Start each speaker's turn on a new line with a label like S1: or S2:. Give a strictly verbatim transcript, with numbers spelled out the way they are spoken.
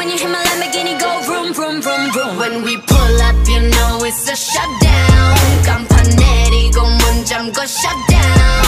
S1: When you hear my Lamborghini go vroom, vroom, vroom, vroom.
S2: When we pull up, you know it's a shutdown. 깜판 내리고 문 잠궈 shut down.